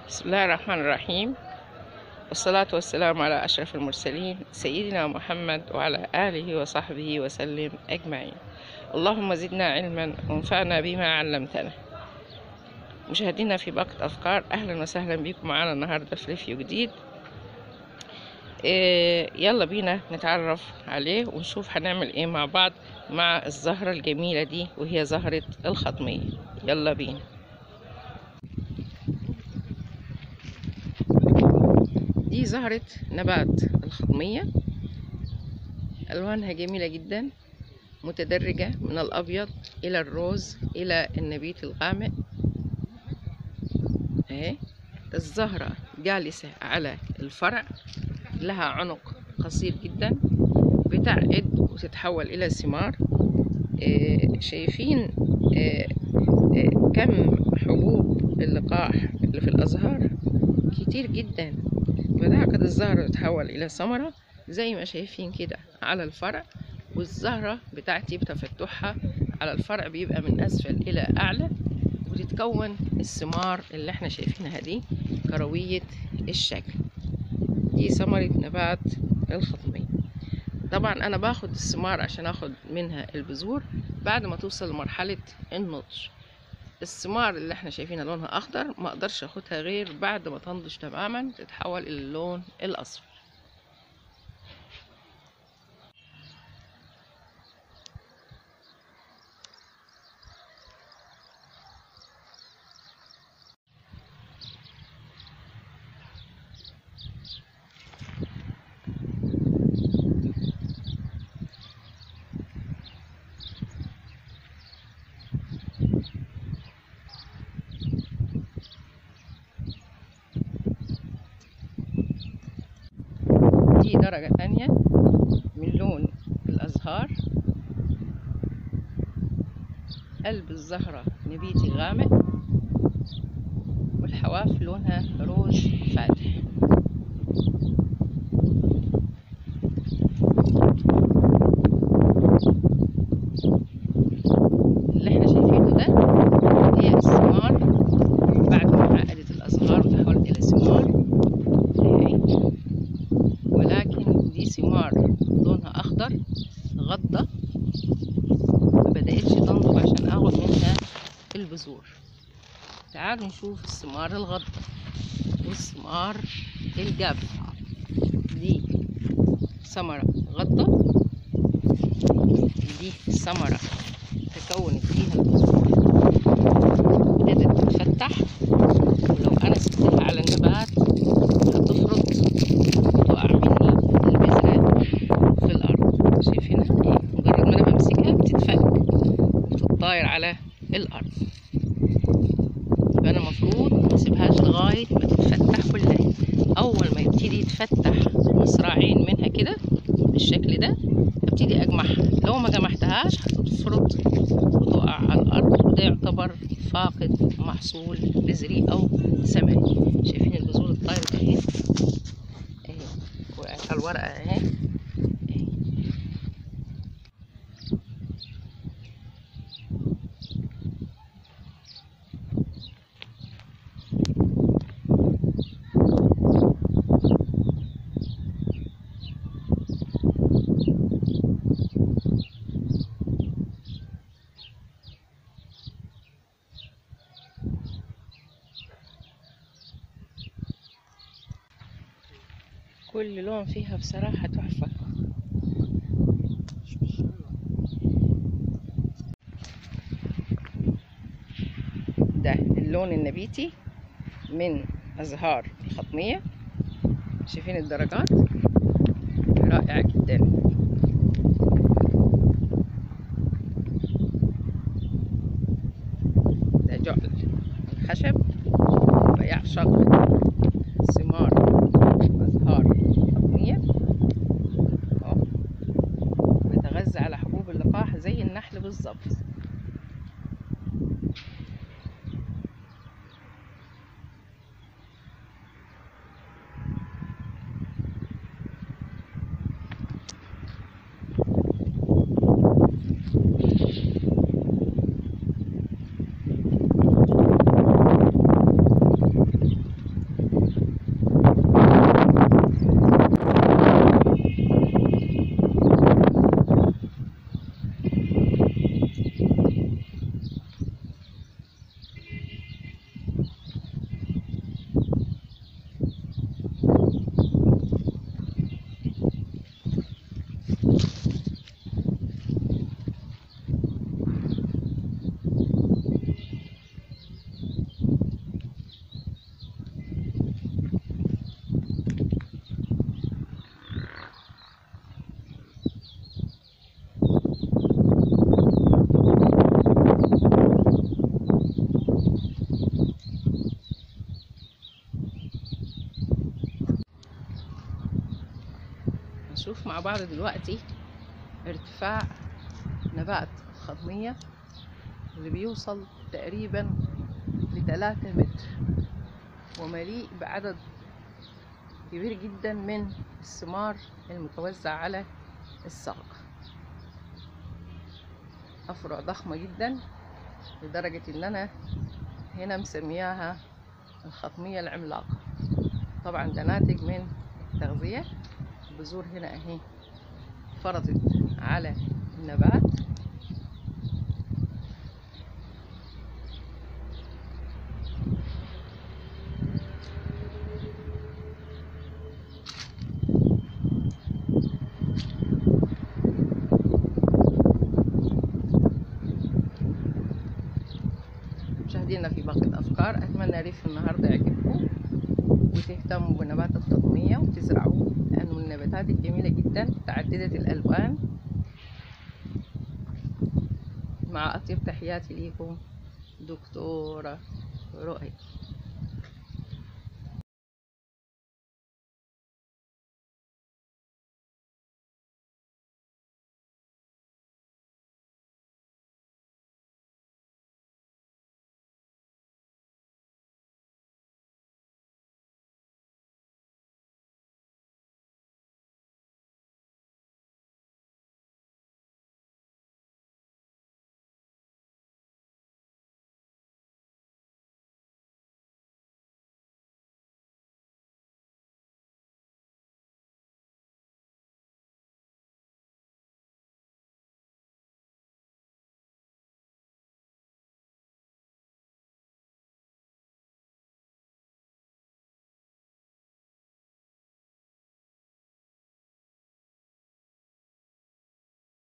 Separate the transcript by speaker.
Speaker 1: بسم الله الرحمن الرحيم، والصلاة والسلام على أشرف المرسلين سيدنا محمد وعلى آله وصحبه وسلم أجمعين. اللهم زدنا علما وانفعنا بما علمتنا. مشاهدينا في باقة أفكار، أهلا وسهلا بكم معنا النهاردة في ريفيو جديد. يلا بينا نتعرف عليه ونشوف هنعمل ايه مع بعض مع الزهرة الجميلة دي، وهي زهرة الخطمية. يلا بينا. دي زهرة نبات الخطمية، ألوانها جميلة جدا، متدرجة من الأبيض إلى الروز إلى النبيت الغامق. اهي الزهرة جالسة على الفرع، لها عنق قصير جدا، بتعقد وتتحول إلى ثمار. شايفين كم حبوب اللقاح اللي في الأزهار؟ كتير جدا. بتعقد الزهرة تتحول إلى ثمرة زي ما شايفين كده على الفرع، والزهرة بتاعتي بتفتحها على الفرع بيبقى من أسفل إلى أعلى، وتتكون الثمار اللي احنا شايفينها دي كروية الشكل. دي ثمرة نبات الخطمية. طبعا أنا باخد الثمار عشان أخد منها البذور بعد ما توصل لمرحلة النضج. الثمار اللي احنا شايفينها لونها أخضر ما أقدرش أخدها غير بعد ما تنضج تماما تتحول إلى اللون الأصفر. دي درجة تانية من لون الأزهار. قلب الزهرة نبيتي غامق، والحواف لونها روز فاتح. اللي احنا شايفينه ده هي الثمار بعد ما عقدت الأزهار وتحولت إلى ثمار، ولكن دي ثمار لونها أخضر غضة، مبدأتش تنضج عشان اخد منها البذور. تعالوا نشوف الثمار الغضة والثمار الجافة. دي ثمرة غضة، دي ثمرة تكونت فيها البذور بدأت تتفتح، ولو انا سبتها على النبات هتفرط وتقع مني البذرة في الارض. شايفينها؟ مجرد ما انا بمسكها بتتفك وتتطاير على الارض. يبقى انا المفروض مسيبهاش لغايه ما تتفتح كلها. اول ما يبتدي يتفتح مصراعين منها كده بالشكل ده ابتدي اجمعها. لو ما جمعتهاش هتتفرط وتقع على الارض، وده يعتبر فاقد محصول بذري او ثمري. شايفين البذور الطايره اهي، وقعت على الورقه اهي. كل لون فيها بصراحة تحفة. ده اللون النبيتي من أزهار الخطمية. شايفين الدرجات؟ رائع جدا. ده جعل الخشب ويعشق ثمار أزهار الخطمية، بيتغذى على حبوب اللقاح زي النحل بالظبط. هنشوف مع بعض دلوقتي ارتفاع نبات الخضمية اللي بيوصل تقريبا ل3 متر، ومليء بعدد كبير جدا من الثمار المتوزع على الساق. أفرع ضخمة جدا لدرجة إن أنا هنا مسمياها الخطمية العملاقة. طبعا ده ناتج من التغذية. البذور هنا اهي فرطت على النبات، مشاهدينا في باقي الأفكار. أتمنى ريف النهاردة يعجبكم وتهتموا بنبات الخطمية وتزرعوه، لأنه من النباتات الجميلة جدا متعددة الألوان. مع أطيب تحياتي ليكم دكتورة رؤية.